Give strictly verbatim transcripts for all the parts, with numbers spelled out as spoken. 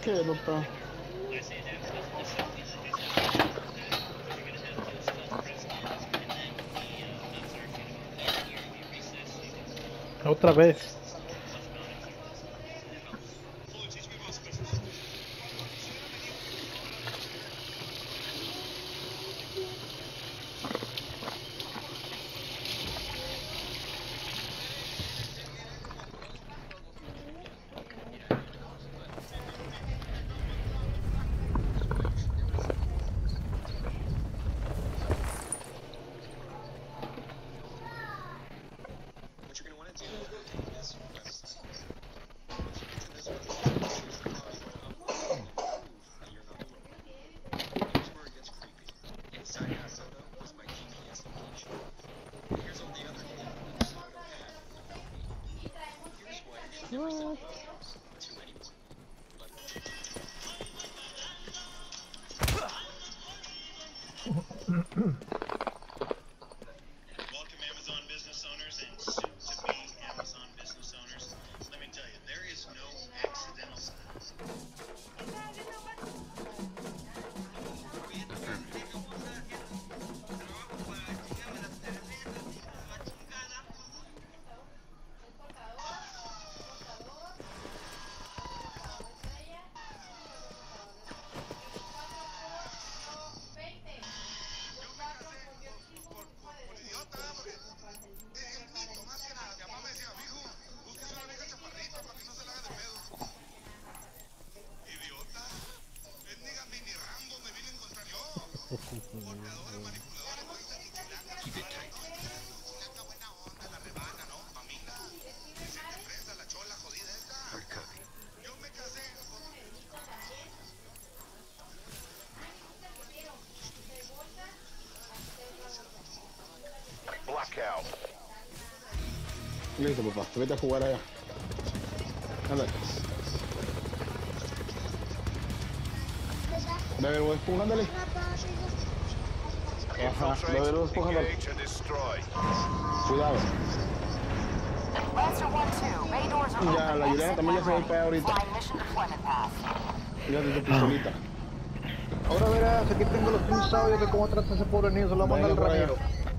¿Qué, doctor? Otra vez. Listo, papá, vete a jugar allá. Ándale. Bebe, voy esponja, ándale. Ajá, bebe, voy esponja, ándale. Cuidado. Ya, la Yelena también ya se va a ir para allá ahorita. Ya de tu pistolita. Ahora verás, aquí tengo los pinches audios de cómo trata ese pobre niño, se lo manda el Ramiro.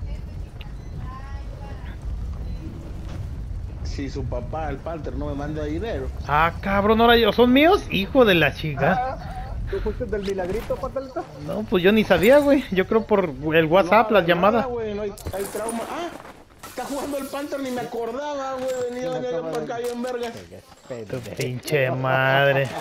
Si su papá, el Panther, no me manda dinero. Ah, cabrón, ahora yo, ¿son míos? Hijo de la chica. Ah, ¿tú fuiste del milagrito, Patalita? No, pues yo ni sabía, güey. Yo creo por el WhatsApp, no, las llamadas. No, güey, no hay, hay trauma. Ah, está jugando el Panther, ni me acordaba, güey. Venía de allá para acá, en verga. Tu pinche madre.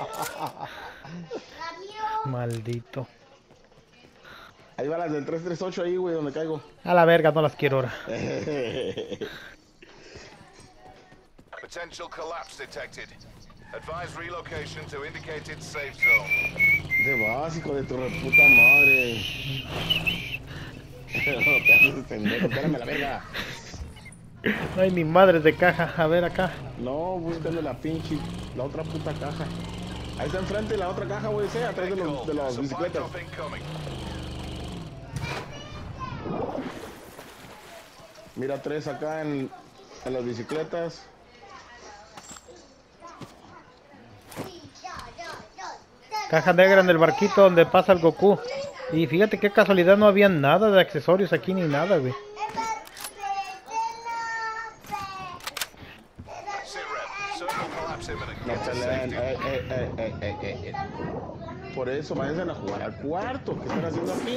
Maldito. Ahí va las del tres tres ocho ahí, güey, donde caigo. A la verga, no las quiero ahora. Potential collapse detected. Advise relocation to indicated safe zone. De básico, de tu reputa madre. No te haces pendejo, espérame la verga. No hay ni madres de caja. A ver acá. No, búscame la pinche, la otra puta caja. Ahí está enfrente la otra caja, güey, ese, atrás de, los, de las bicicletas. Mira tres acá en, en las bicicletas. Caja negra en el barquito donde pasa el Goku. Y fíjate qué casualidad, no había nada de accesorios aquí ni nada, güey. No peleen, eh, eh, eh, eh, eh, eh, eh. Por eso vayan a jugar al cuarto. ¿Qué están haciendo aquí?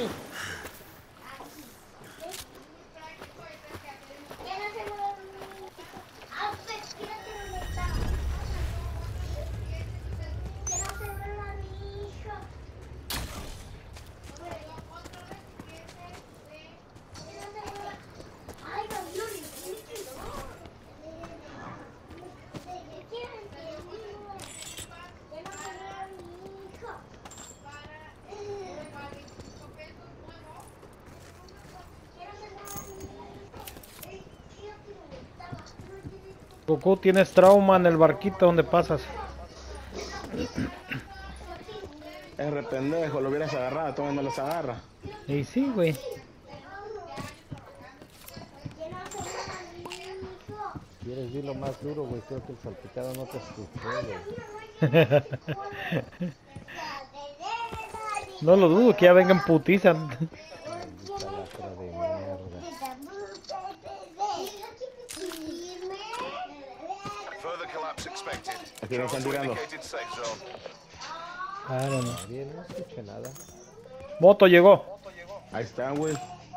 Goku, tienes trauma en el barquito donde pasas. R pendejo, lo hubieras agarrado, todavía no los agarra. Y sí, güey. Quieres decir lo más duro, güey, creo que el salpicado no te escuchó, güey. No lo dudo que ya vengan putizas. Further collapse expected. Aquí nos están tirando. Indicated safe zone. Ah, no, no. Bien, no escuché nada. Moto llegó. Ahí están, güey.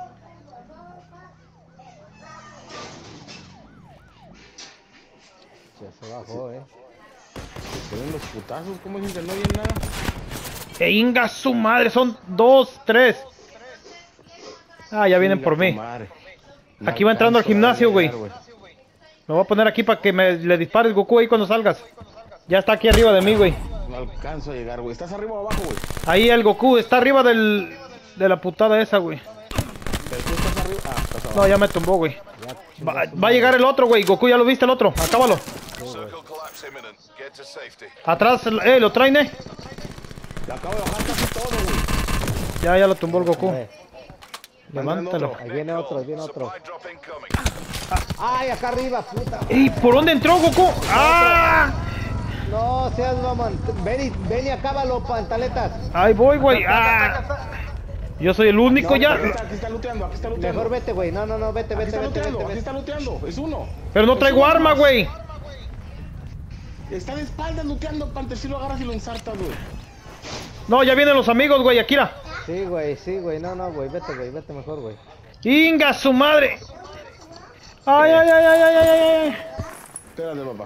Ya se bajó, eh. Se ven los putazos, ¿cómo dicen que no oyen nada? ¡E inga su madre! Son dos, tres. Ah, ya vienen Chinga por tu mí. madre. Aquí va entrando al alcanzo a gimnasio, güey. llegar, Me voy a poner aquí para que me le dispares Goku ahí cuando salgas. Ya está aquí arriba de mí, güey. No alcanzo a llegar, güey. ¿Estás arriba o abajo, güey? Ahí el Goku está arriba del de la putada esa, güey. Pero tú estás arriba. Ah, estás abajo. No, ya me tumbó, güey. Ya, Va, va a llegar el otro, güey. Goku, ya lo viste el otro. Acábalo. Circle collapse imminent. Get to safety. Atrás, eh, lo traen, eh. Le acabo de bajar casi todo, güey. Ya, ya lo tumbó el Goku. Eh, Levántalo. Ahí viene otro, ahí viene otro. Supply drop incoming. ¡Ay, acá arriba, puta! ¿Y por dónde entró Goku? ¡Ah! No seas mamón. Ven y, ven y acábalo, pantaletas. Ahí voy, güey. ¡Ah! Yo soy el único No, ya. Aquí está, aquí está looteando, aquí está looteando. Mejor vete, güey. No, no, no, vete, Aquí vete, está vete, looteando, vete, aquí vete. está looteando. Es uno. Pero no Es traigo uno arma, más. güey. Está de espaldas looteando, Pante. Si lo agarras y lo ensartas, güey. No, ya vienen los amigos, güey. Akira. Sí, güey, sí, güey. No, no, güey. Vete, güey. Vete mejor, güey. ¡Inga su madre! ¡Ay, ay, ay, ay, ay, ay, ay! Espérate, papá.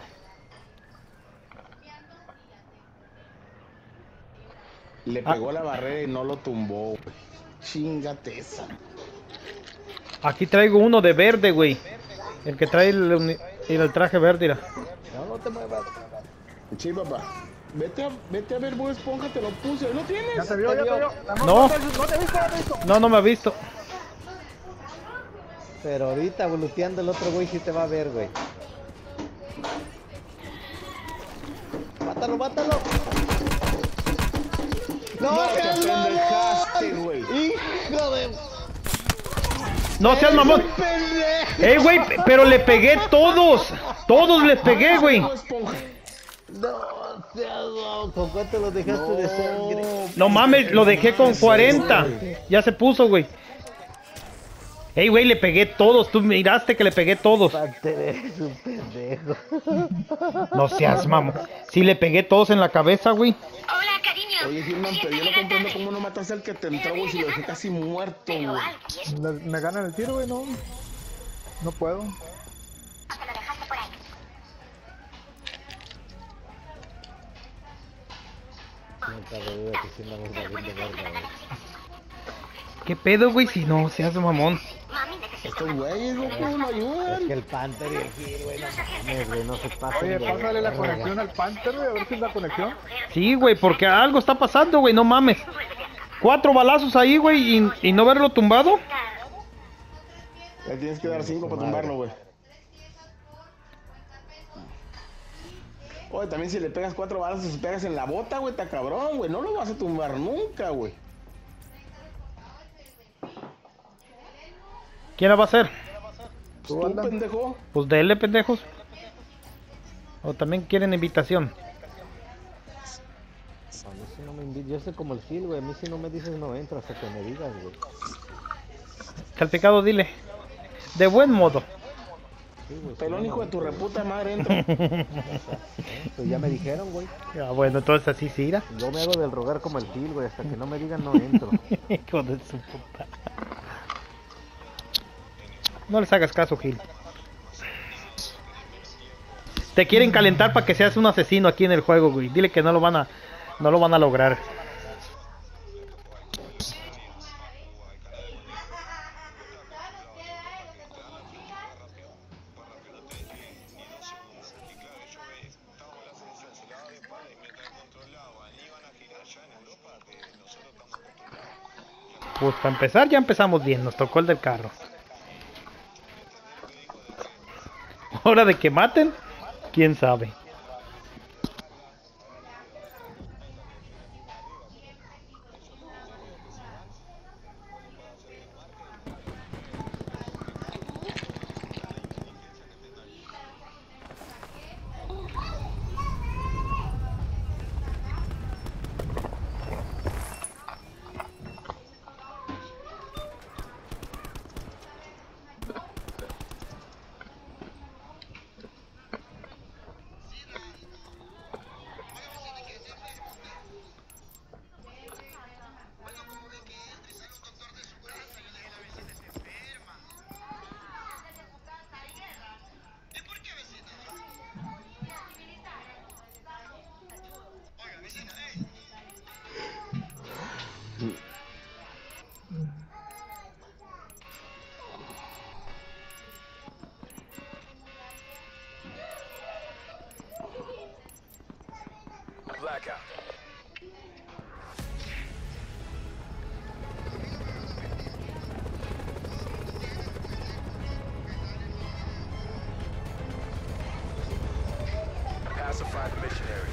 Le pegó la barrera y no lo tumbó, güey. Chingate esa. Aquí traigo uno de verde, güey. El que trae el, uni- el traje verde, mira. No, no te muevas. Sí, papá. Vete a, vete a ver, Bob Esponja, te lo puse. ¿Lo tienes? Ya te vio, ya te vio. No. No te he visto, no te he visto. No, no me ha visto. Pero ahorita, luteando el otro güey, sí te va a ver, güey. Mátalo, mátalo. No, No, te seas pendejaste, mamón. güey. Hijo de... No seas mamón. pendejo. ¡Ey, güey! Pero le pegué todos. Todos les pegué, güey. Bob Esponja. No, seas mamón. ¿Con cuánto lo dejaste de sangre? No mames, lo dejé con cuarenta. Ya se puso, güey. Ey, güey, le pegué todos. Tú miraste que le pegué todos. Pante, eres un pendejo. No seas mamón. Sí, le pegué todos en la cabeza, güey. Hola, cariño. Oye, Gilman, pero yo no comprendo cómo no mataste al que te entró, güey, si lo dejé casi muerto, güey. Me, me ganan el tiro, güey, no. No puedo. Te lo dejaste por ahí. ¿Qué pedo, güey? Si no seas mamón. Mami, necesito Estos güeyes, Goku, no ayudan. Que el Panther y el Gil, güey, no mames, güey, no se pasen. Oye, de pásale la verga. conexión al Panther, güey, a ver si es la conexión. Sí, güey, porque algo está pasando, güey. No mames. Cuatro balazos ahí, güey, y, y no verlo tumbado. Le tienes que dar cinco para tumbarlo, güey. Oye, también si le pegas cuatro balas y se pegas en la bota, güey, está cabrón, güey. No lo vas a tumbar nunca, güey. ¿Quién la va a hacer? Pues tú, pendejo. Pues dele, pendejos. O también quieren invitación. A mí sí no me invi- yo soy como el Gil, güey, a mí si no me dices no entro hasta que me digas, güey. Salpicado, dile. De buen modo. Sí, güey, Pelón, sí, hijo no, de tu reputa madre, entra. pues ya me dijeron, güey. Ah, bueno, entonces así sí irá. Yo me hago del rogar como el Gil, güey, hasta que no me digan no entro. Hijo de su puta. No les hagas caso, Gil. Te quieren calentar para que seas un asesino aquí en el juego, güey. Dile que no lo van a, no lo van a lograr. Pues para empezar ya empezamos bien, nos tocó el del carro. Hora de que maten, quién sabe. Pacify the missionary.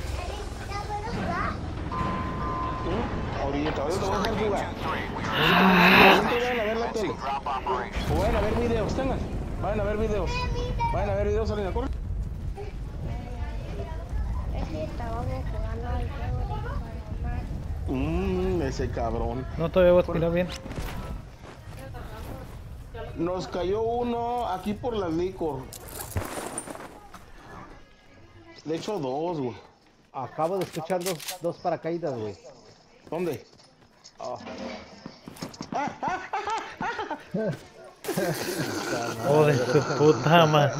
Ahorita, ahorita voy a dejar jugar. Ahorita vayan a ver la tele. Drop operation. O vayan a ver videos, tengan. Vayan a ver videos. Vayan a ver videos, Salina, corre. Ese estábamos jugando al juego de Palomar. Mmm, ese cabrón. No todavía voy a escuchar bien. Nos cayó uno aquí por las licor. De hecho, dos, güey. Acabo de escuchar dos, dos paracaídas, güey. ¿Dónde? Oh. Oh, de su puta madre.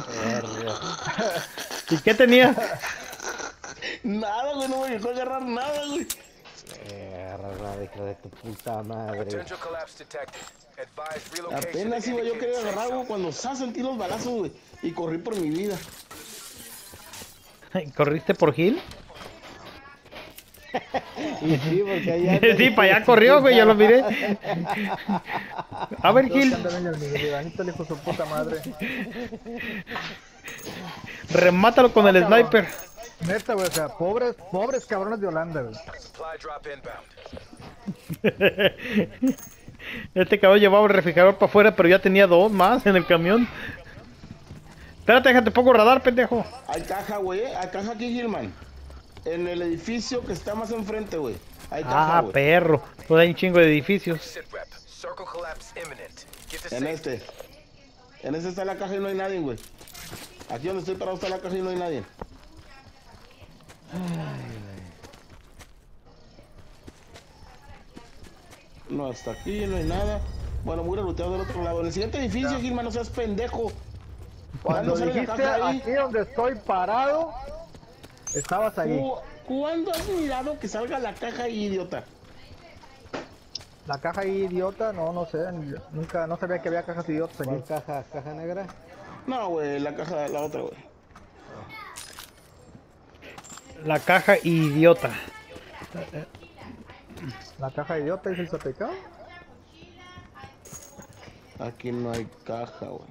¿Y qué tenía? Nada, güey, no me dejó agarrar nada, güey. Mierda, hijo de tu puta madre. Potential collapse detected. Advise relocation. Apenas to iba yo indicated quería safe agarrar algo zone. cuando sa sentí los balazos, güey. Y corrí por mi vida. ¿Corriste por Gil? Y sí, porque allá... Sí, para allá corrió, güey, yo lo miré. A ver, Gil, El Miguelito le dijo su puta madre. remátalo con el sniper. Neta, güey, o sea, pobres, pobres cabrones de Holanda, güey. Supply drop inbound. Este cabrón llevaba el refrigerador para afuera, pero ya tenía dos más en el camión. Espérate, déjate, pongo radar, pendejo. Hay caja, güey. eh. Hay caja aquí, Gilman. En el edificio que está más enfrente, güey. Hay caja, Ah, güey. perro. Pues hay un chingo de edificios. Sit rep. Circle collapse imminent. Get to En safety. este. En este está la caja y no hay nadie, güey. Aquí donde estoy parado está la caja y no hay nadie. No, hasta aquí no hay nada. Bueno, voy a lootear del otro lado. En el siguiente edificio, Gilman, no seas pendejo. Cuando ¿Cuándo sale la dijiste caja ahí? aquí donde estoy parado, estabas ahí. ¿Cu- ¿Cuándo has mirado que salga la caja ahí, idiota? La caja ahí idiota, no, no sé, nunca, no sabía que había cajas idiotas aquí. ¿Cuál caja? ¿Caja negra? No, güey, la caja, la otra, güey. La caja idiota. La caja idiota es el zapecado. Aquí no hay caja, güey.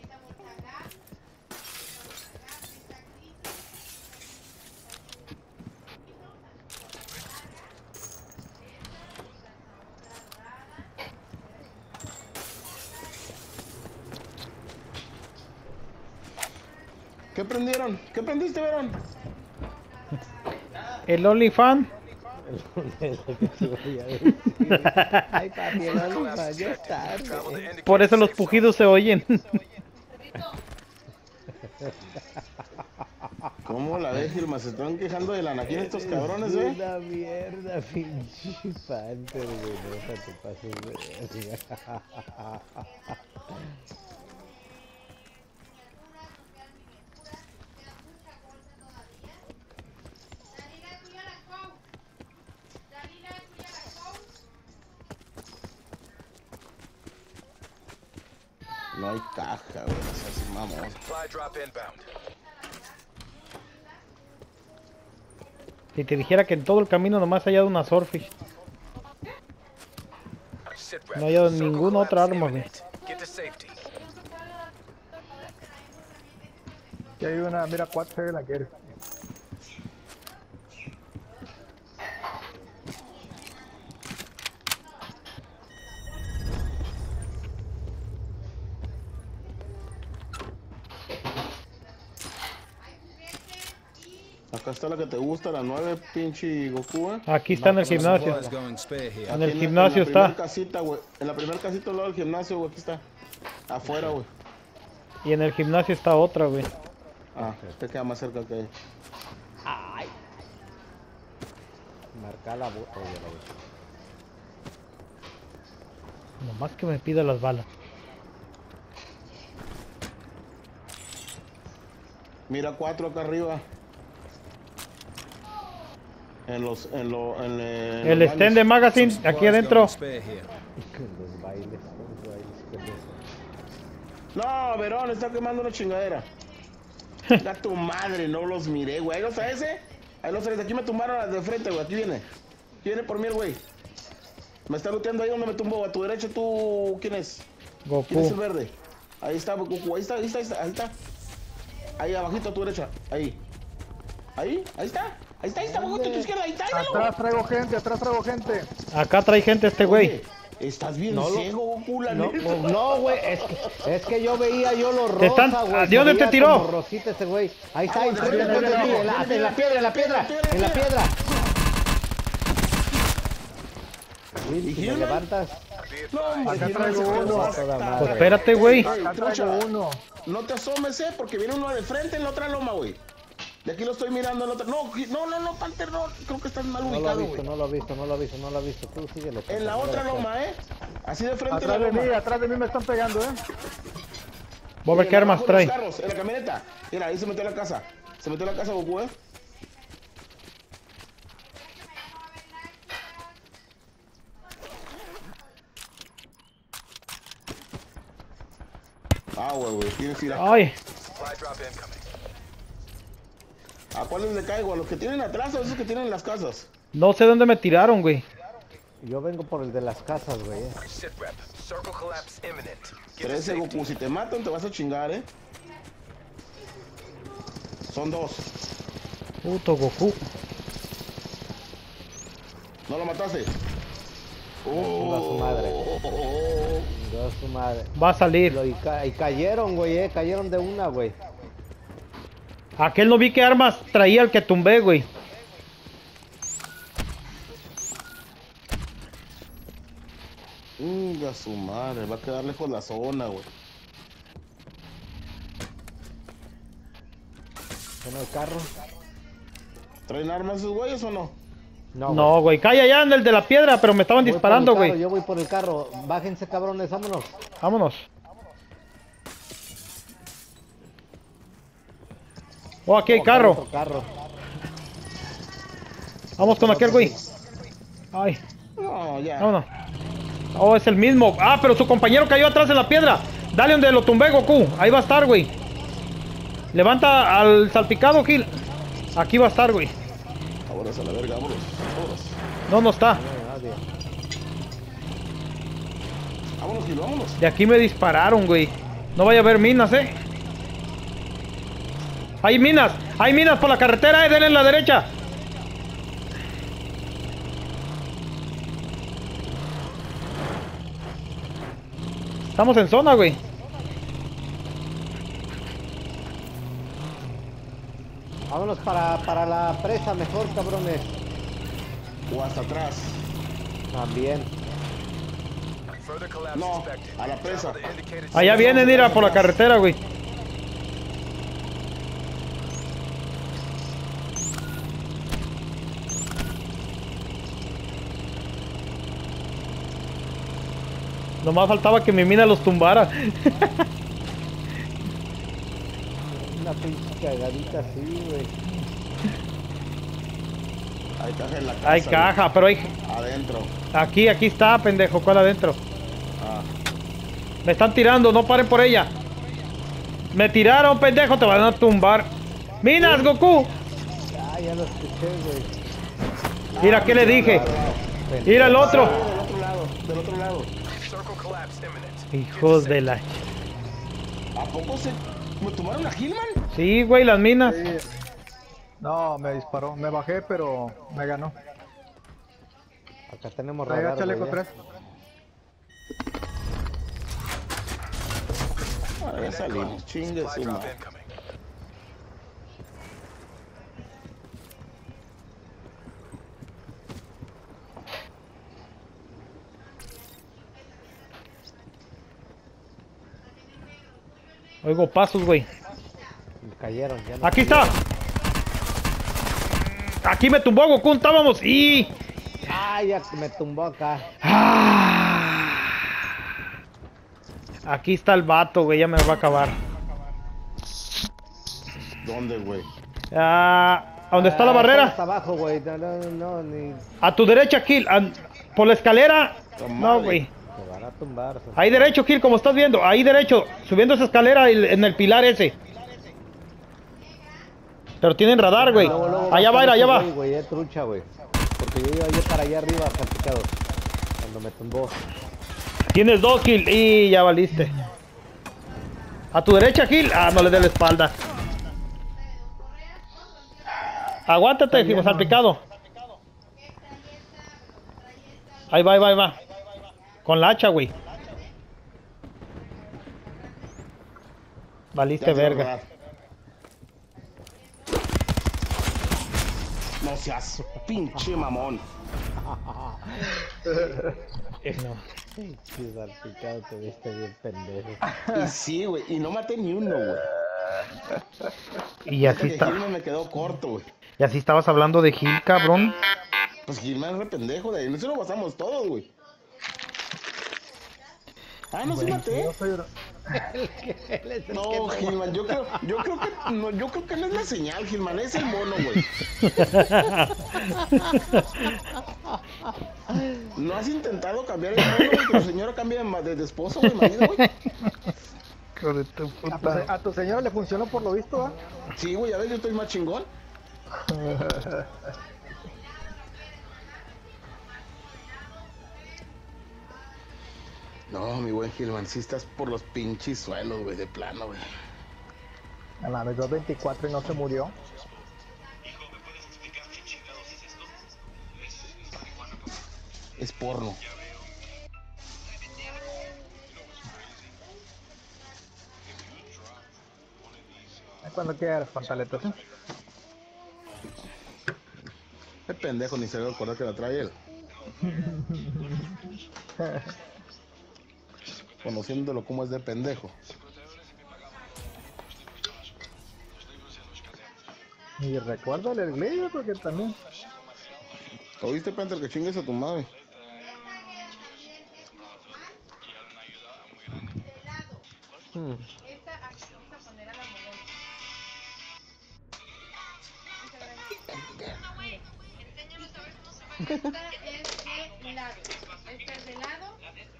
¿Qué prendieron? ¿Qué prendiste, Verón? El OnlyFans. Ay, papi, el Collapse Oliva, ya detected. está. Travel to güey. indicated Por eso los safe zone. pujidos se oyen. ¿Cómo la ves, Gilma? Se están quejando del anaquín estos cabrones, eh. Una mierda, pinche Panther, güey. No te pases de verga. No hay caja, güey. O sea, sí, mamón. Supply drop inbound. Si te dijera que en todo el camino nomás he hallado una Swordfish. Sit rep. No hay dado Circle ninguna otra collapse arma, güey. imminent. Get to safety. Aquí hay una, mira, cuatro de la que eres. Acá está la que te gusta, la nueve, pinche Goku, eh. Aquí está en el gimnasio. Aquí En el en gimnasio en la primer está. casita, güey. En la primera casita al lado del gimnasio, güey. Aquí está. Afuera, güey. Y en el gimnasio está otra, güey. Ah, este queda más cerca que... Ay. Marca la bota, güey. la bota. Nomás que me pida las balas. Mira cuatro acá arriba. En los... En lo, en, eh, en El los stand de baños. magazine, aquí adentro. Con los bailes, con los bailes, con eso. No, Verón, está quemando una chingadera. Da tu madre, no los miré, güey. Ahí los traes, eh. Ahí los traes. Aquí me tumbaron las de frente, güey. Aquí viene. Viene por mí el güey. Me está looteando ahí donde me tumbó. A tu derecha tú... ¿Quién es? Goku. ¿Quién es el verde? Ahí está, Goku. Ahí está, ahí está, ahí está. Ahí está. Ahí abajito a tu derecha. Ahí. Ahí, ahí está. Ahí está, ahí está, abajito a tu izquierda. Ahí está, ahí está. Atrás traigo gente, atrás traigo gente. Acá trae gente este güey. Oye, estás bien No lo- ciego, Goku, la No, neta. no, güey, es que, es que yo veía yo lo Te están- rosa, güey. ¿de dónde se te veía tiró? como rosita ese güey. Ahí está, Ah, ahí bueno, está, viene, en la- viene, viene, en la- viene, en la piedra, en la piedra, viene, en la viene. piedra. ¿Y Si me quién, levantas, No, hombre, Acá si traigo no, uno. vas a Toda estar- madre. Espérate, güey. Acá traigo uno. No te asomes, eh, porque viene uno de frente en la otra loma, güey. De aquí lo estoy mirando en la otra. No, no, no, no, Panther, no. Creo que estás mal no lo ha ubicado, visto, güey. no lo ha visto, no lo ha visto, no lo ha visto. Tú síguele. En la no lo otra ves. loma, eh. Así de frente en la Atrás de loma. mí, atrás de mí me están pegando, eh. Voy a ver Y qué en armas abajo de los trae. carros, en la camioneta. Mira, ahí se metió a la casa. Se metió a la casa, Goku, eh. Ah, güey, güey, tienes que ir a... Ay, Supply drop incoming. ¿A cuáles le caigo? ¿A los que tienen atrás o a esos que tienen en las casas? no sé dónde me tiraron, güey. Yo vengo por el de las casas, güey. eh. Sit rep. Circle collapse imminent. Get to trece, safety. Goku, si te matan te vas a chingar, eh. Son dos. Puto Goku. ¿No lo mataste? Chinga su madre. Oh. Dios su madre. Va a salir. Lo- Y, ca- y cayeron, güey, eh. Cayeron de una, güey. Aquel no vi qué armas traía el que tumbé, güey. Chinga su madre, va a quedar lejos la zona, güey. ¿En el carro? ¿Traen armas esos güeyes o no? No, No, güey. Calla ya en el de la piedra, pero me estaban Voy por el disparando, carro, güey. Yo voy por el carro. Bájense, cabrones, vámonos. Vámonos. Oh, aquí hay Oh, carro. otro carro. Vamos con aquel, güey. Ay, No, ya. vámonos. Oh, es el mismo. Ah, pero su compañero cayó atrás de la piedra. Dale donde lo tumbé, Goku. Ahí va a estar, güey. Levanta al salpicado, Gil. Aquí va a estar, güey. Vámonos a la verga, vámonos. Vámonos. No, no está. No, nadie. Vámonos, Gil, vámonos. De aquí me dispararon, güey. No vaya a haber minas, eh. Hay minas. Hay minas por la carretera, eh. Denle en la derecha. Estamos en zona, güey. Vámonos para, para la presa mejor, cabrones. O hasta atrás. También. Further collapse No, expected. a la presa. Travel to indicated Allá safe vienen, mira, por la carretera, güey. Nomás faltaba que mi mina los tumbara. Una pinche cagadita así, güey. Hay caja en la casa. Hay caja, pero hay... güey. Adentro. Aquí, aquí está, pendejo, ¿cuál adentro? Ah. Me están tirando, no paren por ella. Me tiraron, pendejo, te van a tumbar. ¡Minas, Goku! Ah, ya lo escuché, güey. Mira, ¿qué le dije? Mira el otro. Del otro lado, del otro lado. Circle collapse imminent. Hijos de la... ¿A poco se me tomaron a Hillman? Sí, güey, las minas. Sí. No, me disparó. Me bajé, pero me ganó. Acá tenemos Traiga radar, chaleco güey. eh. tres. Ah, ya salimos. Chingue Supply su drop madre. incoming. Oigo pasos, güey. Cayeron, ya no. Aquí está. Aquí me tumbó Goku, estábamos. Y... Ah, ya me tumbó acá. Ah. Aquí está el vato, güey, ya me va a acabar. ¿Dónde, güey? Ah, ¿a dónde está la Ah, barrera? Hasta abajo, güey. No, no, no, ni. A tu derecha, Kill. A- por la escalera. No, güey. Se van a tumbar. se- Ahí derecho, Kill, como estás viendo. Ahí derecho. Subiendo esa escalera el- en el pilar ese. Pero tienen radar, güey. Luego, luego Allá va, a estar allá ese va. güey, güey, es trucha, güey. porque yo iba yo para allá arriba, salpicado. Cuando me tumbó. Tienes dos, Gil. Y ya valiste. A tu derecha, Gil. Ah, no le dé la espalda. Aguántate, Gil, salpicado. Ahí va, ahí va, ahí va. Con la hacha, güey. Valiste verga. No seas pinche mamón. No. Sí, salpicado, te viste bien pendejo. Y sí, güey. Y no maté ni uno, güey. Y así Que está. Gilman me quedó corto, güey. Y así estabas hablando de Gil, cabrón. Pues Gilman es re pendejo, de ahí. Nosotros lo pasamos todos, güey. Ah, no se maté. Yo soy... No, Gilman, yo creo, yo creo que no, yo creo que no es la señal, Gilman, es el mono, güey. ¿No has intentado cambiar el mono, güey? Que tu señora cambie de, de, de esposo, güey, marido, güey. Hijo de tu A tu, puta. se- a tu señora le funcionó por lo visto, ¿ah? Sí, güey, a ver, yo estoy más chingón. No, mi buen Gilman, sí estás por los pinches suelos, güey, de plano, güey. A la vez dos veinticuatro y no se murió. Es porno. Cuando quieras, pantaletas, ¿eh? El pendejo ni se debe acordar que la trae él. Conociéndolo como es de pendejo. Y recuérdale el glitch, porque también... ¿Oíste, Panther, que chingues a tu madre? Hmm. Esta es de lado. Esta es de lado.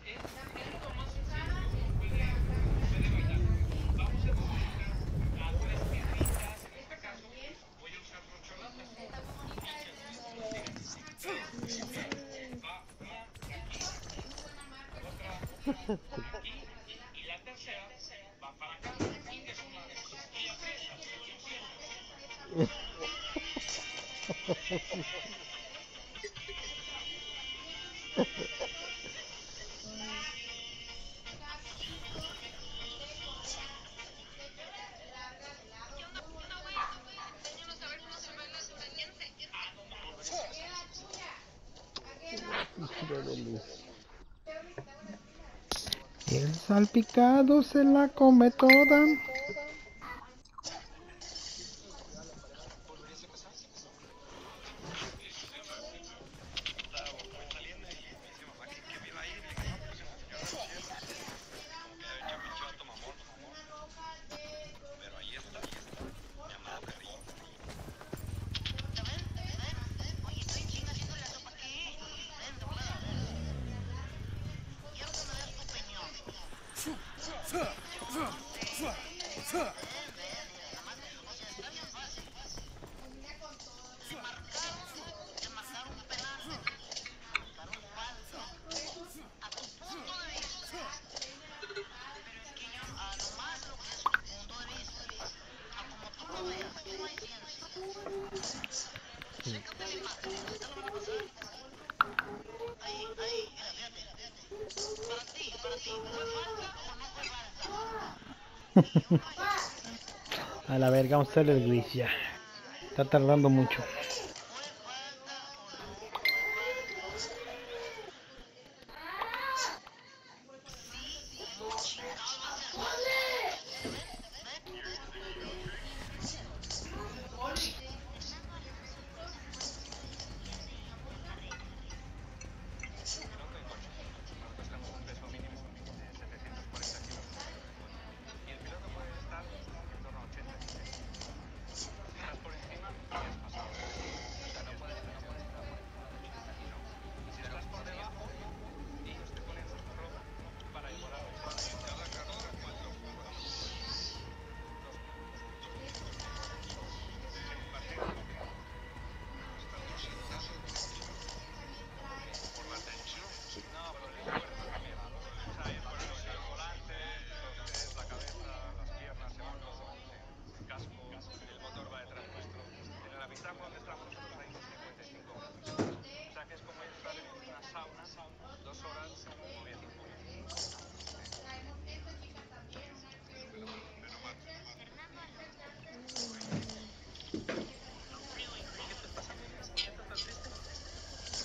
El salpicado se la come toda. A la verga, vamos a hacer el glitch ya. Está tardando mucho.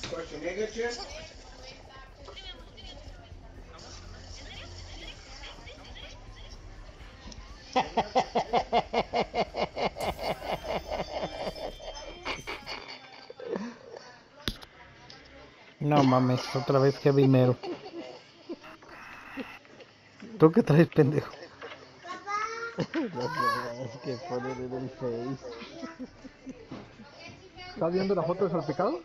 No mames, otra vez que Mero. ¿Tú qué traes, pendejo? Las mamadas que ponen en el Face. ¿Estás viendo la foto de salpicado?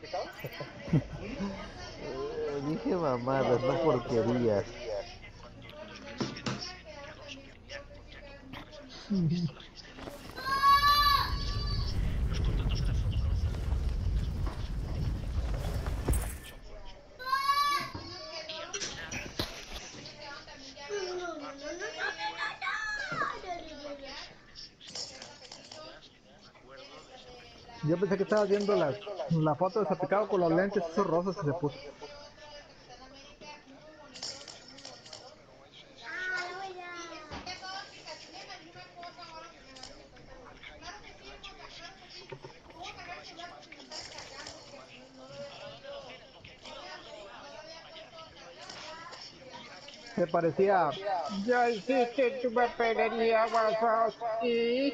Eh, dije mamadas, no porquerías. Yo pensé que estabas viendo la, la foto de salpicado con los lentes esos rosas que se puso. Se parecía... Ya hiciste tu papelería, Wazowski.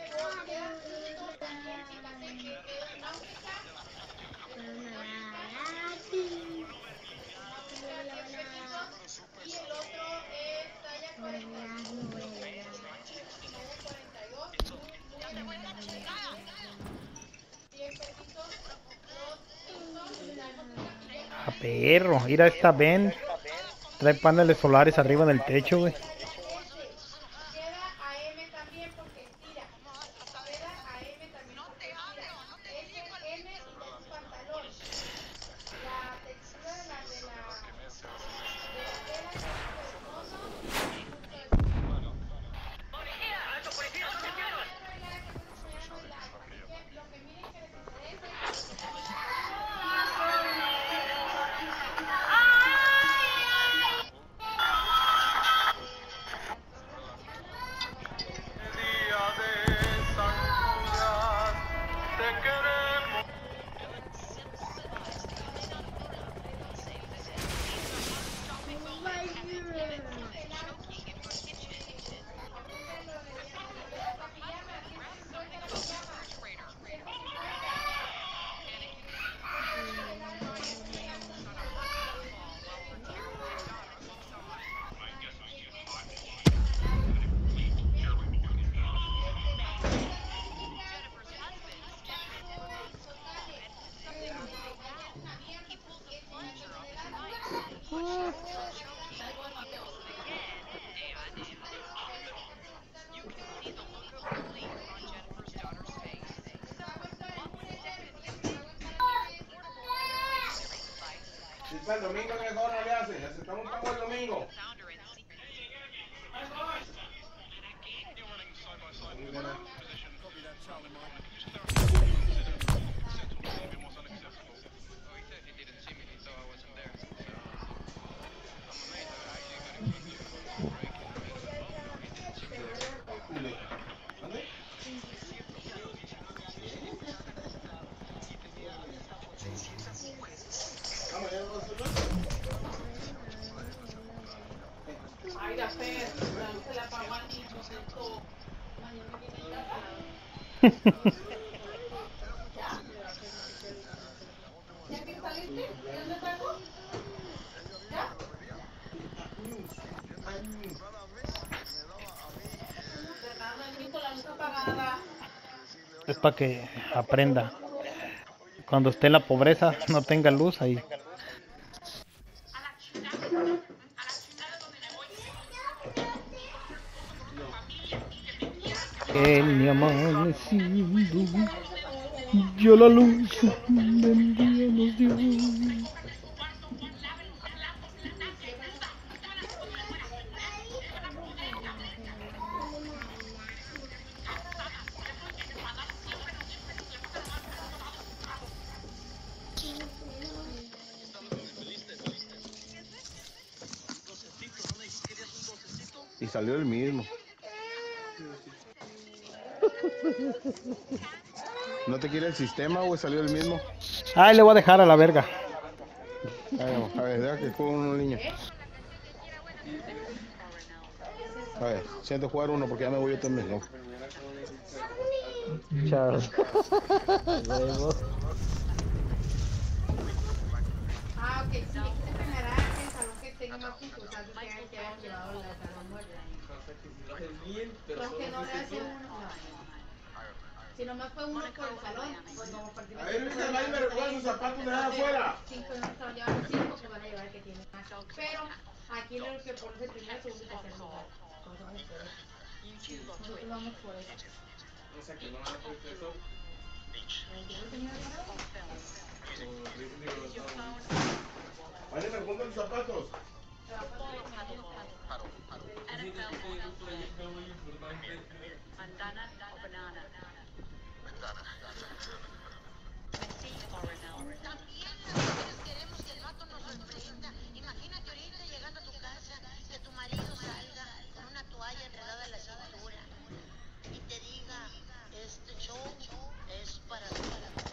A perro, mira esta Ben. Trae paneles solares arriba del techo, güey. El domingo mejor no le hacen, aceptamos un pago el domingo. Es para que aprenda. Cuando esté en la pobreza, no tenga luz ahí. El mi amanecido, yo la luz del día nos dio. Y salió el mismo. ¿No te quiere el sistema o salió el mismo? Ay, le voy a dejar a la verga. Vamos, a ver, deja que juegue uno niño. A ver, siento jugar uno porque ya me voy yo también, ¿no? Chao. Huevo. Ah, ok, sí, este enfermará que el salón que tenga más concursantes que hayan que hayan llevado la salón muerta. Pues que no le hace uno, no. Si nomás fue uno por el salón, pues como participante. A ver, Luisa, nadie me recuerda sus zapatos de afuera. Cinco no estaban llevando cinco, pues van a llevar el que tiene más. Pero aquí lo que pones el primero, segundo y tercer lugar. Pues vamos por eso. Nosotros vamos por eso. O sea que no van a hacer eso. Vale, me pongo los zapatos. Queremos que el vato nos sorprenda. Imagínate ahorita llegando a tu casa, que tu marido salga con una toalla enredada en la cintura y te diga, este show es para ti.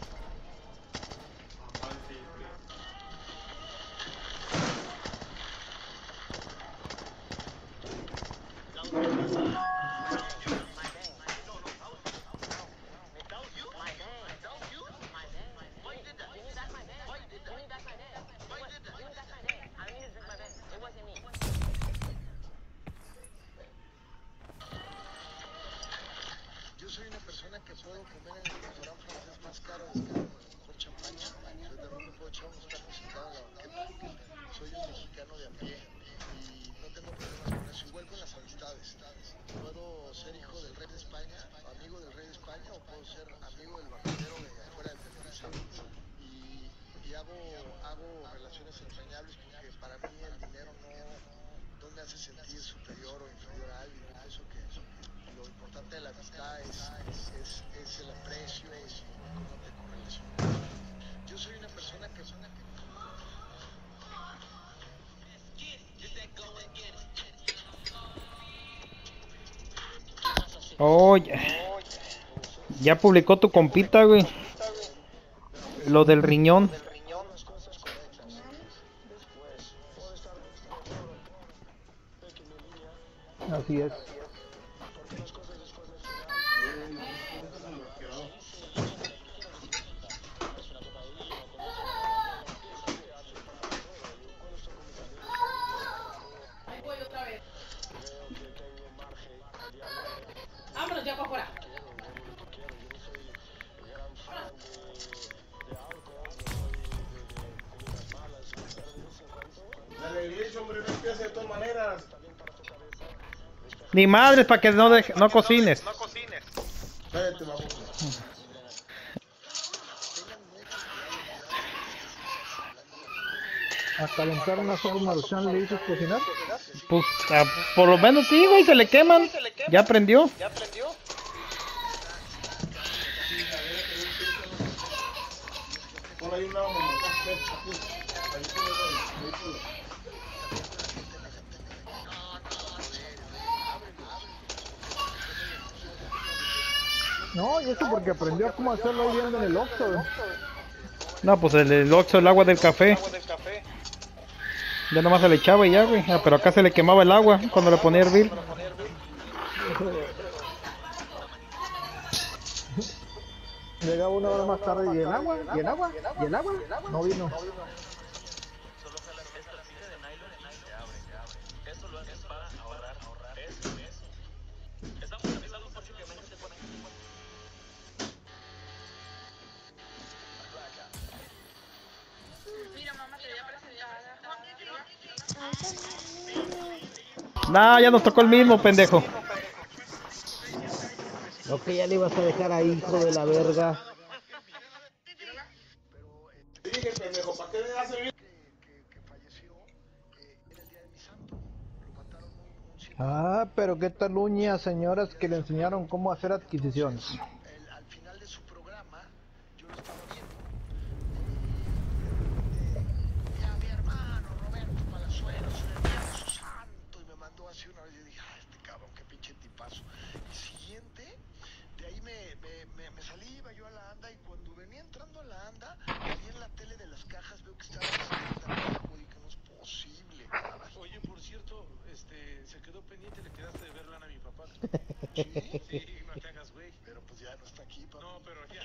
Yo soy una persona que puedo comer en el restaurante francés más caro con champaña. Soy de Roma, puedo echar unos tacos sentado en la banqueta. Soy un mexicano de a pie y no tengo problemas con eso. Igual con las amistades. Puedo ser hijo del rey de España, amigo del rey de España, o puedo ser amigo del barrendero de afuera de Televisa. Y, y hago, hago relaciones entrañables porque para mí el dinero no, no me hace sentir superior o inferior a alguien. Yo pienso que lo importante de la amistad es, es, es el aprecio y cómo te correlacionas. Yo soy una persona que... Oye, ya publicó tu compita, güey. Lo del riñón. Así es. Vámonos ya para afuera. La alegría, hombre, no empieza de todas maneras. Ni madres para que no, deje, no cocines. Cállate, vamos. A calentar una sopa maruchan le dices cocinar. Pues a, por lo menos sí, güey, se le queman. Ya aprendió. Por ahí un lado, mamá. No, y eso porque aprendió cómo hacerlo ahí viendo en el Oxxo. ¿Eh? No, pues el, el Oxxo, el agua del café. Ya nomás se le echaba y ya, güey. Ah, pero acá se le quemaba el agua cuando le ponía a hervir. Llegaba una hora más tarde y el agua, y el agua, y el agua, no vino. Nah, ya nos tocó el mismo, pendejo. No, que ya le ibas a dejar ahí, hijo de la verga. Dije, pendejo, ¿para qué le hace bien? Ah, pero qué tal uñas, señoras que le enseñaron cómo hacer adquisiciones. Al final de su programa, yo lo estaba viendo. Y a mi hermano Roberto Palazuelos, el Viernes Santo, y me mandó así una vez. Y yo dije, ah, este cabrón, qué pinche tipazo. Y siguiente, de ahí me, me, me, me salí, iba yo a la anda. Y cuando venía entrando a la anda, ahí en la tele de las cajas veo que estaba Pero pues ya no está aquí, papi. No, pero ya,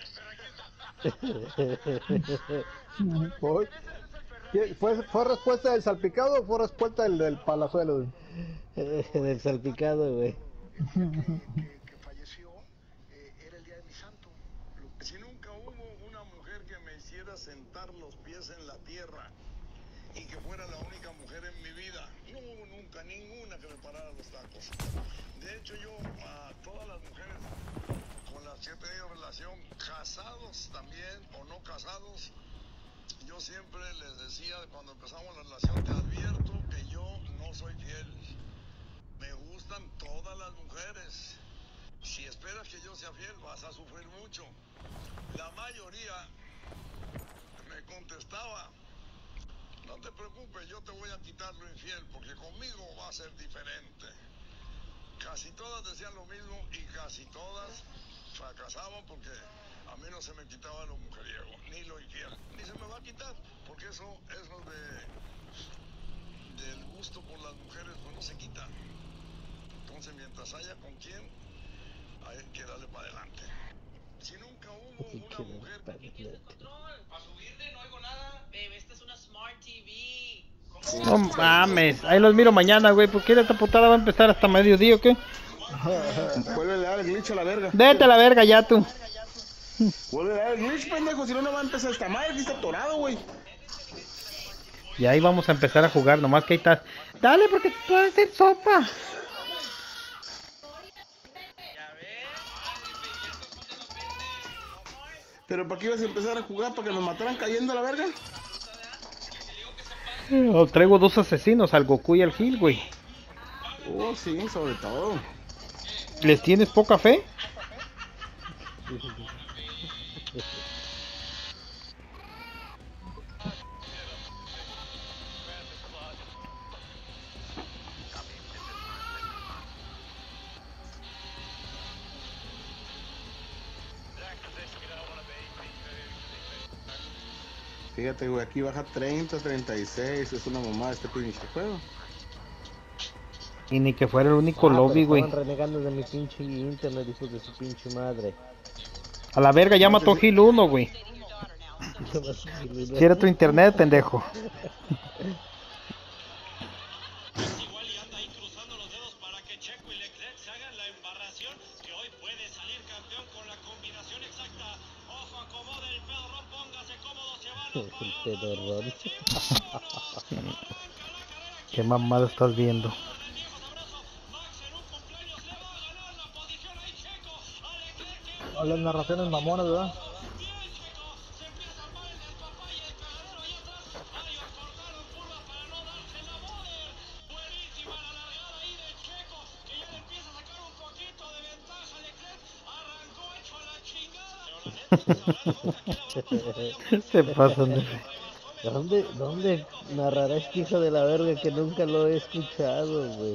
Voy. ¿Qué- ¿Fue, ¿Fue respuesta del salpicado o fue respuesta del, del palazuelo? güey? Del salpicado, güey. que, que falleció, eh, era el día de mi santo. Lo- Si nunca hubo una mujer que me hiciera sentar los pies en la tierra y que fuera la única mujer en mi vida, no hubo nunca ninguna que me parara los tacos. De hecho, yo a todas las mujeres con las que he tenido relación, casados también o no casados, yo siempre les decía cuando empezamos la relación, te advierto que yo no soy fiel. Me gustan todas las mujeres. Si esperas que yo sea fiel, vas a sufrir mucho. La mayoría me contestaba, no te preocupes, yo te voy a quitar lo infiel, porque conmigo va a ser diferente. Casi todas decían lo mismo y casi todas fracasaban porque a mí no se me quitaba lo mujeriego, ni lo infiel, ni se me va a quitar, porque eso, eso de, del gusto por las mujeres, pues no se quita. Entonces, mientras haya con quién, hay que darle para adelante. Si nunca hubo una mujer... Para adelante. Para subirle no oigo nada. Babe, esta es una Smart T V. No mames, ahí los miro mañana, güey. ¿Por qué esta putada va a empezar hasta mediodía o qué? Vuelve a dar el glitch a la verga. Vete a la verga ya tú. Vuelve a dar el glitch, pendejo. Si no, no va a empezar esta madre. Aquí está atorado, güey. Y ahí vamos a empezar a jugar. Nomás que ahí estás. Dale, porque tú vas a hacer sopa. Pero ¿para qué ibas a empezar a jugar? ¿Para que nos mataran cayendo a la verga? Oh, traigo dos asesinos, al Goku y al Gil, güey. Oh, sí, sobre todo. ¿Les tienes poca fe? Fíjate, güey, aquí baja treinta, treinta y seis. Es una mamada este pinche juego. Y ni que fuera el único Ah, lobby, pero güey. estaban renegando de mi pinche internet, hijos de su pinche madre. A la verga, ya mató Gil uno, güey. Si era tu internet, pendejo. Igual y anda ahí cruzando los dedos para que Checo y Leclerc se hagan la embarración, que hoy puede salir campeón con la combinación exacta. Ojo, acomode el pedorrón, póngase cómodo, se van a El pedorrón. Qué mamada estás viendo. A las narraciones mamonas, ¿verdad? Se pasan de... ¿Dónde, ¿Dónde narrará este hijo de la verga que nunca lo he escuchado, güey?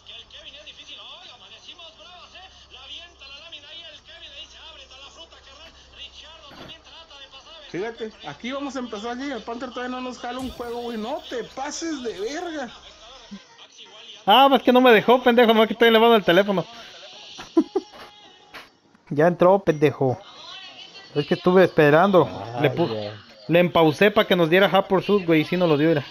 Fíjate, aquí vamos a empezar allí. El Panther todavía no nos jala un juego, güey. No te pases de verga. Ah, pues que no me dejó, pendejo. No, que estoy elevando el teléfono. Ya entró, pendejo. Es que estuve esperando. Ah, le, pu ya. le empausé para que nos diera Hub por Sud, güey. Y si no lo dio, era.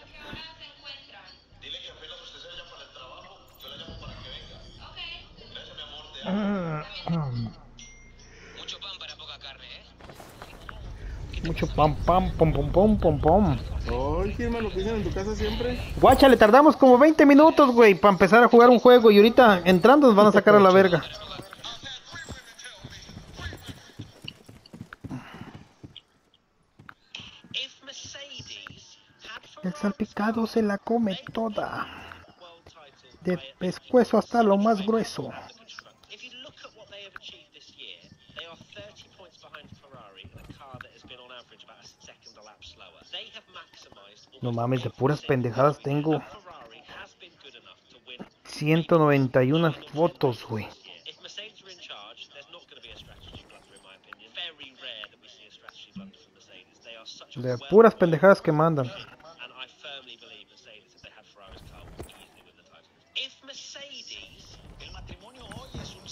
Mucho pan para poca carne, ¿eh? Mucho pam, pam, pom, pom, pom, pom, pom. Oye, hermano, lo que dicen en tu casa siempre. Guacha, le tardamos como veinte minutos, güey, para empezar a jugar un juego. Y ahorita entrando nos van a sacar a la verga. El salpicado se la come toda. De pescuezo hasta lo más grueso. No mames, de puras pendejadas tengo ciento noventa y uno fotos, güey. De puras pendejadas que mandan. El matrimonio hoy es un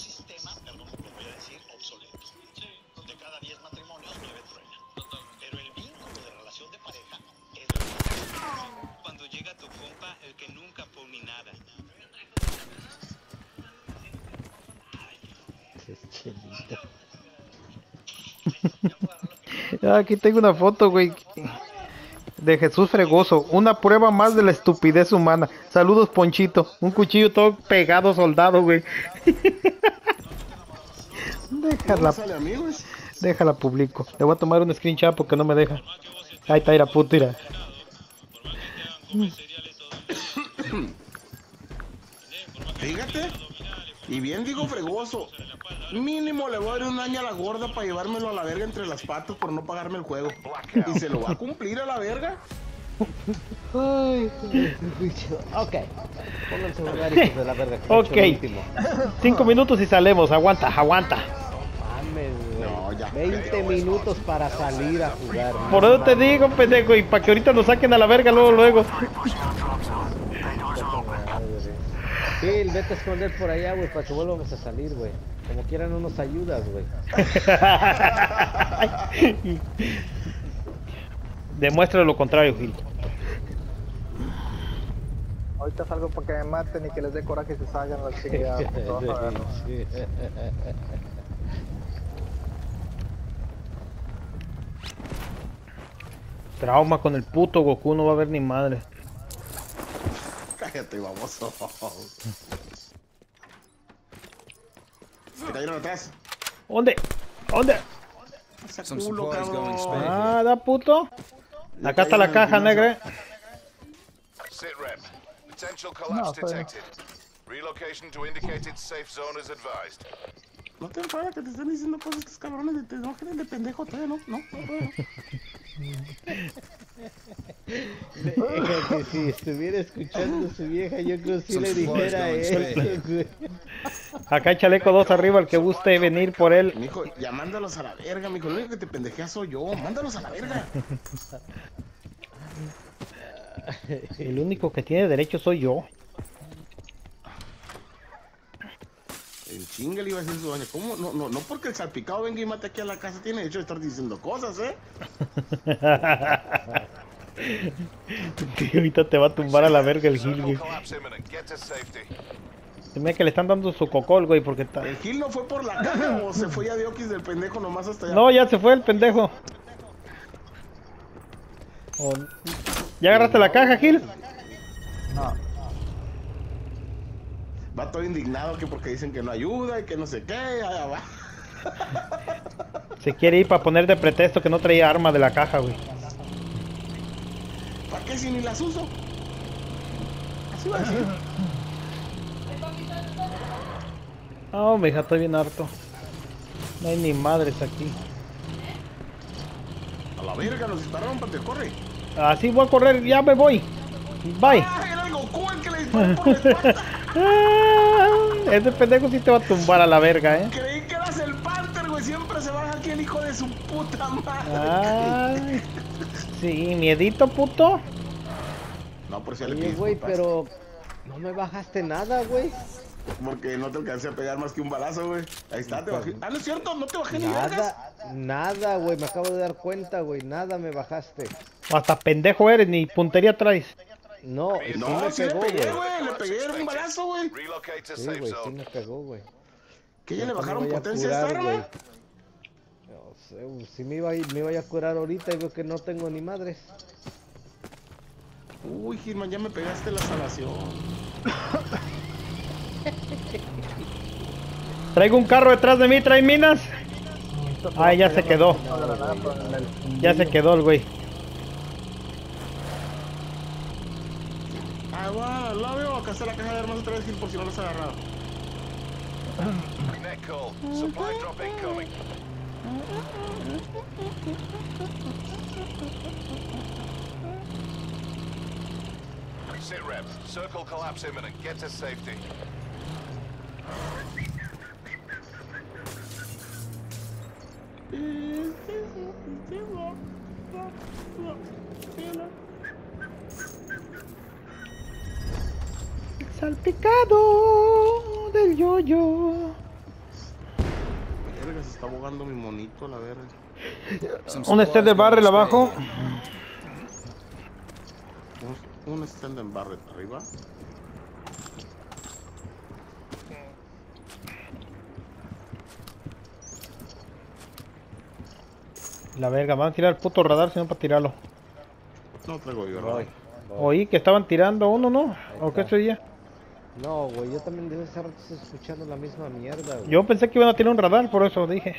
Aquí tengo una foto, güey. De Jesús Fregoso. Una prueba más de la estupidez humana. Saludos, Ponchito. Un cuchillo todo pegado, soldado, güey. Déjala. Déjala publico. Le voy a tomar un screenshot porque no me deja. Ahí está, ira puta, ira. Fíjate. Y bien digo Fregoso. Mínimo le voy a dar un daño a la gorda para llevármelo a la verga entre las patas por no pagarme el juego. Y se lo va a cumplir a la verga. Ay, ok. Pónganse a jugar, hijos de la verga. Ok. Cinco minutos y salemos. Aguanta, aguanta. Mames, güey. veinte minutos para salir a jugar. Por eso te digo, pendejo. Y para que ahorita nos saquen a la verga luego, luego. Phil, vete a esconder por allá, güey, para que vuelvamos a salir, güey. Como quieran no nos ayudas, güey. Demuestra lo contrario, Gil. Ahorita salgo para que me maten y que les dé coraje y se salgan las chicas. Trauma con el puto Goku, no va a haber ni madre. Cállate, baboso. ¿Qué cayeron atrás? ¿Dónde? ¿Dónde? Culo, ah, da puto. Acá está la caja negra. Sit rep. Potential collapse detected. Relocation to indicated safe zone is advised. No te enfadas que te estén diciendo cosas que es cabrones de no de pendejo todavía, no, no, no. Que si estuviera escuchando a su vieja, yo creo que sí le dijera eso, güey. Acá hay chaleco dos arriba, el que guste venir por él. Mijo, ya mándalos a la verga, mijo. Lo único que te pendejea soy yo. Mándalos a la verga. El único que tiene derecho soy yo. El chingue le iba a decir su doña. ¿Cómo? No, no, no porque el salpicado venga y mate aquí a la casa tiene derecho de estar diciendo cosas, ¿eh? Que ahorita te va a tumbar a la verga el Gil, güey. Se me que le están dando su cocol, güey, porque está... ¿El Gil no fue por la caja o se fue ya de oquis del pendejo nomás hasta allá? No, ya se fue el pendejo. Oh. ¿Ya agarraste la caja, Gil? No. Va todo indignado que porque dicen que no ayuda y que no sé qué, allá va. Se quiere ir para poner de pretexto que no traía arma de la caja, güey. ¿Para qué si ni las uso? Así va a decir. Oh, mija, estoy bien harto. No hay ni madres aquí. A la verga, nos dispararon, para que corre. Así voy a correr, ya me voy. Bye. Ah, era el Goku el que le disparó por la espalda. Ese pendejo sí te va a tumbar a la verga, eh. Creí que eras el Panther, güey. Siempre se baja aquí el hijo de su puta madre. Ay, sí, miedito, puto. No, por si ya le Oye, pides güey, disculpas. pero no me bajaste nada, güey. Porque no te alcancé a pegar más que un balazo, güey. Ahí está, te bajé. Ah, no es cierto, no te bajé ni vergas. Nada, nada, güey. Me acabo de dar cuenta, güey. Nada me bajaste. Hasta pendejo eres, ni puntería traes. No, No, sí sí me le pegó, pegué, güey. güey. Le pegué un balazo, güey. Sí, güey, sí me pegó, güey. ¿Qué ya le bajaron Me voy a potencia a esta curar, arma? güey. No sé, güey, si me iba, a ir- me iba a curar ahorita y veo que no tengo ni madres. Uy, Gilman, ya me pegaste la salación. Traigo un carro detrás de mí, ¿trae minas? Ay, ya se quedó. Ya se quedó el güey. Ah, bueno, la veo. Acá está la caja de armas otra vez, Gil, por si no las has agarrado. Net call. Supply drop incoming. Sit rep. Circle collapse imminent. Get to safety. Salpicado del yoyo. Verga, se está abogando mi monito, la verga. Un stand de barrel abajo. Un, un stand en barret arriba. La verga, van a tirar el puto radar, si no para tirarlo. No traigo yo, Voy, ¿no? voy. Oí que estaban tirando uno, ¿no? ¿O qué sería? No, güey, yo también desde hace rato estoy escuchando la misma mierda, güey. Yo pensé que iban a tirar un radar, por eso dije.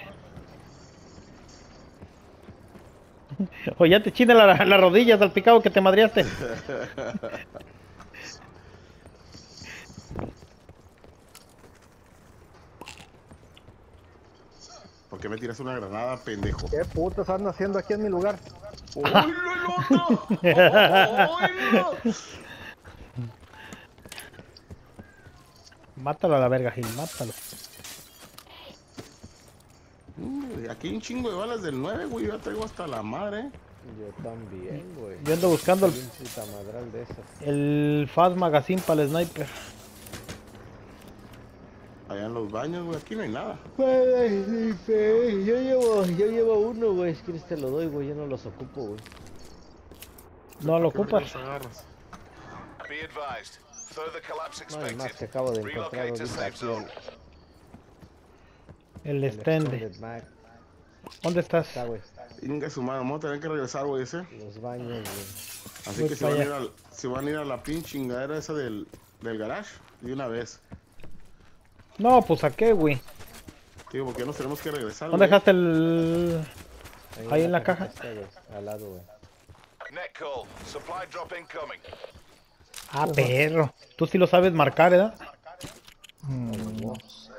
O ya te china la, la rodilla salpicado que te madreaste. ¿Por qué me tiras una granada, pendejo? ¿Qué putas anda haciendo aquí en mi lugar? ¡Oilo el otro! ¡Oilo! Mátalo a la verga, Gil, mátalo. Mm, aquí hay un chingo de balas del nueve, güey. Yo ya traigo hasta la madre. Yo también, güey. Yo ando buscando el, Bien puta madral de esas. el Fast Magazine para el sniper. Allá en los baños, güey. Aquí no hay nada. Ay, sí, yo llevo, yo llevo uno, güey. Si quieres te lo doy, güey. Yo no los ocupo, güey. No lo ¿Por qué ocupas. los agarras? Be advised. Further collapse No hay más que expected. acabo de encontrar Relocate to ahorita safe aquí zone. El el extende. extended mag. ¿Dónde estás? Está, güey. Inga su mano, vamos a tener que regresar, güey, ese. Los baños, güey. Así Voy que se para van, a ir allá. al, se van a ir a la pinche chingadera esa del, del garage de una vez. No, pues ¿a qué, güey? Digo, porque ya nos tenemos que regresar, ¿Dónde güey. dejaste el...? Ahí en la caja. Está, güey. Al lado, güey. Net call. Supply drop incoming. Ah, perro. Tú sí lo sabes marcar, ¿verdad? Mm, no sé.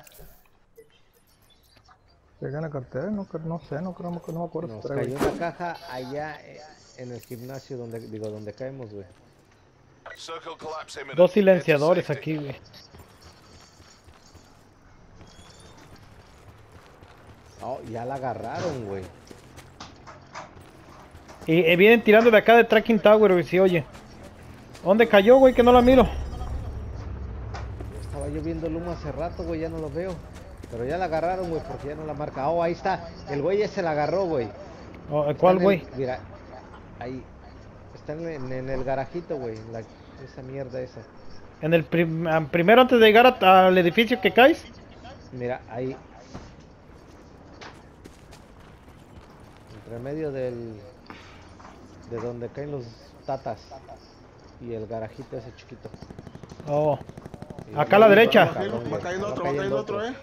¿Llega en la cartera? No, cre- no sé, no creo, no, no me acuerdo Nos si traigo. cayó una caja allá eh, en el gimnasio donde, digo, donde caemos, güey. Circle collapse imminent. Dos Head to silenciadores safety. aquí, güey. Oh, ya la agarraron, güey. Y eh, vienen tirando de acá de Tracking Tower, güey, si oye. ¿Dónde cayó, güey? Que no la miro. Estaba yo viendo el humo hace rato, güey, ya no lo veo. Pero ya la agarraron, güey, porque ya no la marca. Oh, ahí está. El güey ese la agarró, güey. Oh, Está ¿cuál, en el- güey? Mira, ahí. Está en, en- en el garajito, güey. en la- Esa mierda esa. En el prim- ah, primero antes de llegar a- al edificio que caes. Mira, ahí. Entre medio del... De donde caen los tatas. Y el garajito ese chiquito. Oh. Y Acá a la ahí derecha. cabrón, Va güey, cayendo va otro, va cayendo otro, eh.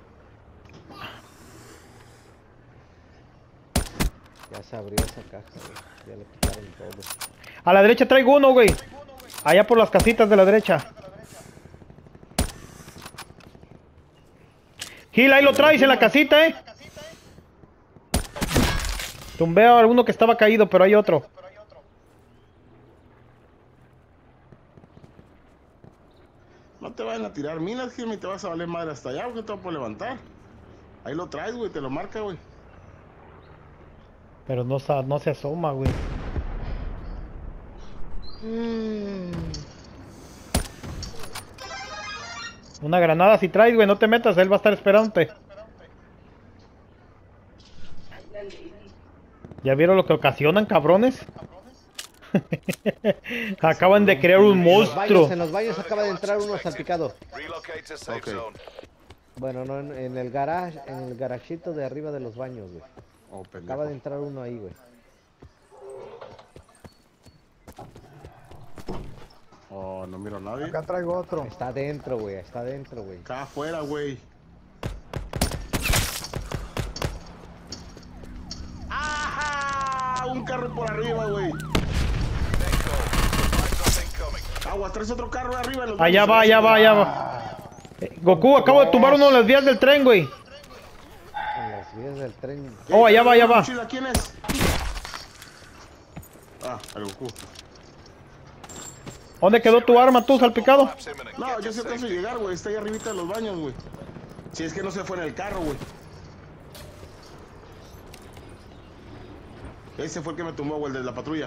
Ya se abrió esa caja, güey. Ya le quitaron todo. A la derecha traigo uno, güey. Allá por las casitas de la derecha. Gil, ahí lo traes en la casita, eh. Tumbé a uno que estaba caído, pero hay otro. No te vayan a tirar minas, Jimmy, te vas a valer madre hasta allá, porque te vas a levantar. Ahí lo traes, güey, te lo marca, güey. Pero no, sa- no se asoma, güey. Una granada si traes, güey, no te metas, él va a estar esperándote. ¿Ya vieron lo que ocasionan, cabrones? Acaban de crear un En los monstruo. baños, en los baños acaba de entrar uno salpicado. Relocate to safe Ok. zone. Bueno, no, en, en el garage, en el garajito de arriba de los baños, güey. Oh, pendejo. Acaba de entrar uno ahí, güey. Oh, no miro a nadie. Acá traigo otro. Está adentro, güey, está adentro, güey. Acá afuera, güey. ¡Ajá! Un carro por arriba, güey. Agua, traes otro carro de arriba. en los Allá baños, va, ¿sabes? allá va, allá va. Eh, Goku, acabo de tumbar uno en las vías del tren, güey. En las vías del tren. Oh, allá va, allá va. Mochila, ¿quién es? Ah, el Goku. ¿Dónde quedó tu arma, tú, salpicado? Collapse imminent. No, Get yo to sé que safety. llegar, güey. Está ahí arribita de los baños, güey. Si es que no se fue en el carro, güey. Ese fue el que me tumbó, güey, el de la patrulla.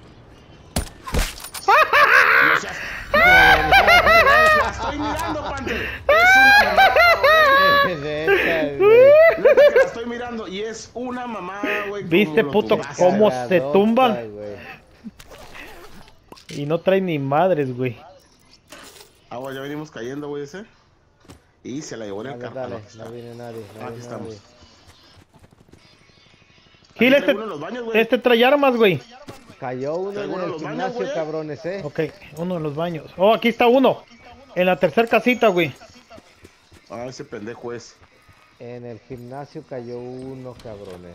No seas... ¡No! ¡La estoy mirando, Panther! Es una mamada, güey. De esas, güey. Neta que la estoy mirando y es una mamada, güey. ¿Viste, como lo puto, tumbaste. cómo se Cagadota, tumban? güey. Y no trae ni madres, güey. Agua, ya venimos cayendo, güey, ese. Y se la llevó en el Dale, carro. dale, no viene nadie, no Aquí viene estamos. nadie. Gil, este, uno en los baños, güey. este trae armas, güey. Cayó uno Traigo en uno en el los baños, gimnasio, güey. cabrones, eh. Ok, uno en los baños. Oh, aquí está uno. En la tercera casita, güey. Ah, ese pendejo es. En el gimnasio cayó uno, cabrones.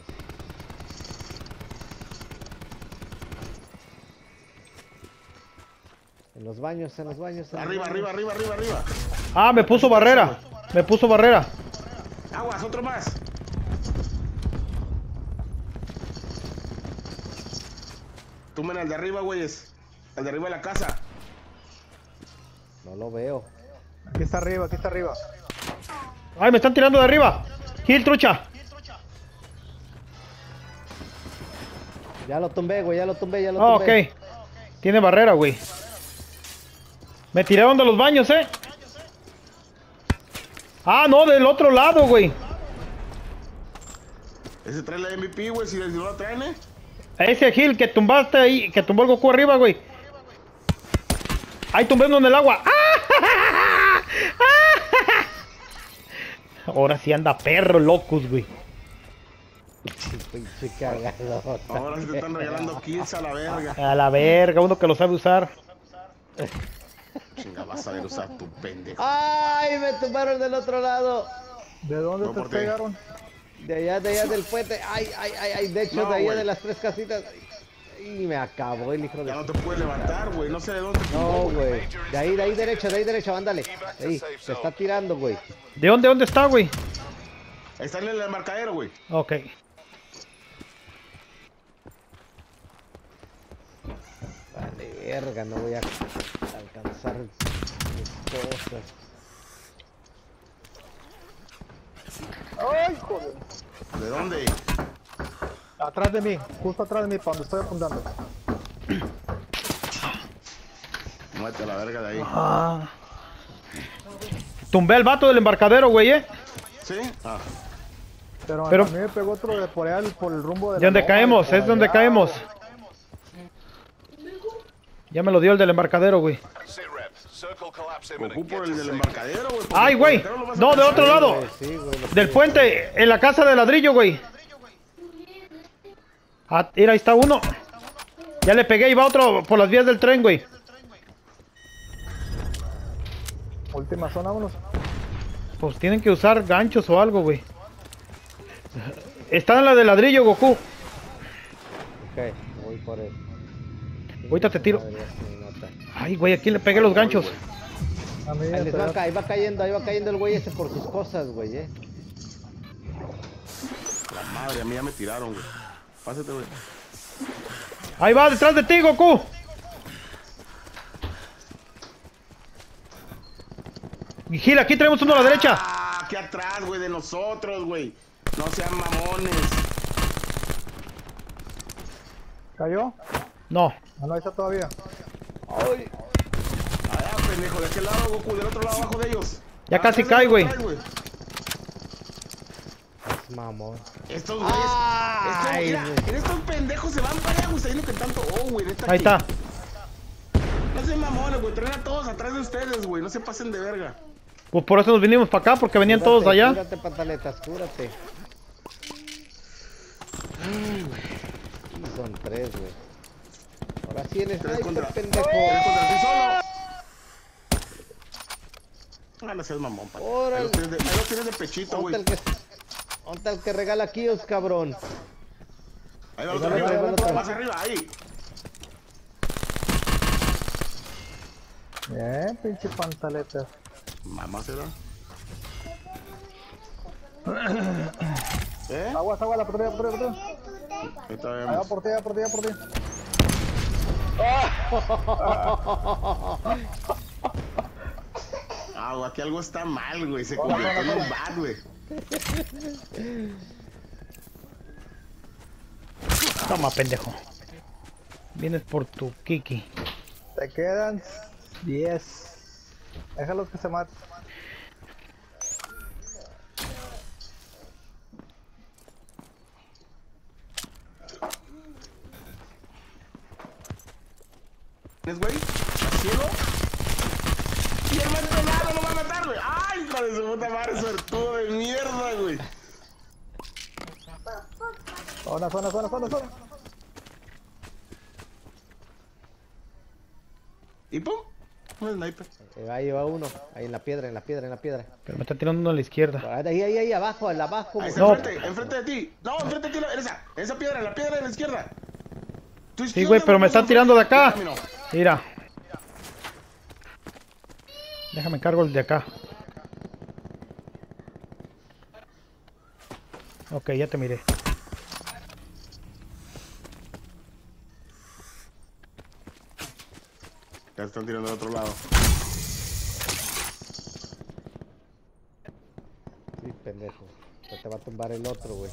En los baños, en los baños. En Arriba, los arriba, baños. arriba, arriba, arriba. Ah, me puso barrera. Me puso barrera. Aguas, otro más. Tumben al de arriba, güeyes. Al de arriba de la casa. No lo veo. Aquí está arriba, aquí está arriba. Ay, me están tirando de arriba. Gil, trucha. Ya lo tumbé, güey, ya lo tumbé, ya lo Ah, tumbé. ok. Tiene barrera, güey. Me tiraron de los baños, eh. Ah, no, del otro lado, güey. Ese trae la M V P, güey, si no la traen, eh. Ese Gil que tumbaste ahí, que tumbó el Goku arriba, güey. Ahí tumbé uno en el agua. ¡Ah! Ahora sí anda perro, locus, güey. Pinche cagado. Ahora sí te están regalando kills a la verga. A la verga, uno que lo sabe usar. Chinga, vas a ver usar tu pendejo. ¡Ay! Me tumbaron del otro lado. ¿De dónde No, te ¿por qué? pegaron? De allá, de allá del puente. ¡Ay, ay, ay! ay. De hecho, No, de allá güey. de las tres casitas. Y me acabó el hijo de... Ya no te puedes levantar, güey. No sé de dónde. te No, tumbó, güey. De ahí, de ahí derecho, de ahí derecho, ándale. Ahí, te está tirando, güey. ¿De dónde, dónde está, güey? Ahí está en el embarcadero, güey. Ok. Vale, verga, no voy a alcanzar mis cosas. ¡Ay, joder! ¿De dónde? Atrás de mí, justo atrás de mí, para donde estoy apuntando. Muévete a la verga de ahí. Ah. Tumbé al vato del embarcadero, güey, eh. ¿Sí? Ah. Pero, Pero- a mí me pegó otro de por allá, por el rumbo de De la donde loma, caemos, por es donde allá. caemos. Ya me lo dio el del embarcadero, güey. Sitrep, circle collapse Goku imminent. por Get el to del safety. embarcadero, güey. porque Ay, el güey. embarcadero lo vas a No, de alcanzar. otro lado. Güey, sí, güey, lo Del que- puente, en la casa de ladrillo, güey. Ah, mira, ahí está uno. Ya le pegué y va otro por las vías del tren, güey. Última zona, vámonos. Pues tienen que usar ganchos o algo, güey. Está en la de ladrillo, Goku. Ok, voy por él. Ahorita te tiro. Madre, se nota. Ay, güey, aquí le pegué los ganchos. A mí Ahí, me les va, pegaron. ca- ahí va cayendo, ahí va cayendo el güey ese por sus cosas, güey, eh. La madre, a mí ya me tiraron, güey. Pásate, güey. Ahí va, detrás de ti, Goku. Y Gil, aquí tenemos uno a la derecha. Ah, aquí atrás, güey, de nosotros, güey. No sean mamones. ¿Cayó? No. Ah, no, ahí está todavía. Ay, Allá, pendejo, de aquel lado, Goku, del otro lado abajo de ellos. Ya Ah, casi atrás cae, de güey. atrás, es mamón. Estos güeyes. Estos, Ay, mira, güey. estos pendejos se van para allá, güey, sabiendo que tanto. Oh, güey, neta. Ahí que- está. No sean mamones, güey. Traen a todos atrás de ustedes, güey. No se pasen de verga. Pues por eso nos vinimos para acá, porque venían Cúrate, todos allá. Cúrate, pantaletas, cúrate. Son tres, güey. Ahora sí el Tres sniper, contra. pendejo. Tres contra ti solo. Ah, no seas mamón, pa. Ahí Órale. los tienes de, ahí los tienes de pechito, güey. Ponte el que, ponte el que regala kills, cabrón. Ahí va Ahí otro va arriba, otro, ahí va otro. más arriba, ahí. Bien, pinche pantaleta. Mamá será. ¿Eh? Aguas, aguas, la patrulla, patrulla, patrulla. Ahorita Ahí va vemos. por ti, ahí va por ti, ahí va por ti. Ah, güey, aquí algo está mal, güey. Se convirtió en un bad, güey. Toma, pendejo. Vienes por tu Kiki. Te quedan diez. Déjalos que se maten. ¿Tienes, güey? ¿Estás ciego? Y el mal pelado lo va a matar, güey. ¡Ay, hijo de su puta madre, suertudo de mierda, güey! Zona, zona, zona, zona, zona. ¿Y pum? Un sniper. Eh, ahí va uno, ahí en la piedra, en la piedra, en la piedra. Pero me está tirando uno a la izquierda. Ahí, ahí, ahí, abajo, al abajo. Ahí está No. enfrente, enfrente de ti. No, enfrente de ti, en esa, en esa piedra, en la piedra de la izquierda. Tu Sí, izquierda, güey, pero me güey, están tirando de acá. camino. Mira. Déjame cargo el de acá. Ok, ya te miré. Ya están tirando del otro lado. Sí, pendejo. Ya te va a tumbar el otro, güey.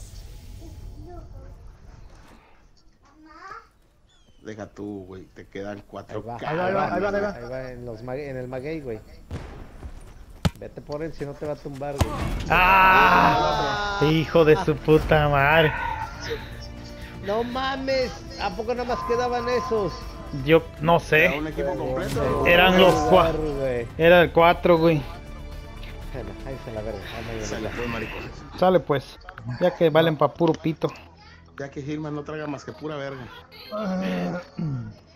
Deja tú, güey, te quedan cuatro. Ahí va, K, ahí va, ahí va, ahí va, ahí va. Ahí va en, los mague- en el maguey, güey. Vete por él si no te va a tumbar, güey. ¡Ah! Hijo de su puta madre. No mames, ¿a poco nada más quedaban esos? Yo no Era sé. un equipo completo. Eran los cuatro. güey. Era el cuatro, güey. Bueno, ahí se la verga. Anda bien, Se le anda. fue, maricones. Sale pues. Ya que valen pa' puro pito. Ya que Gilman no traga más que pura verga.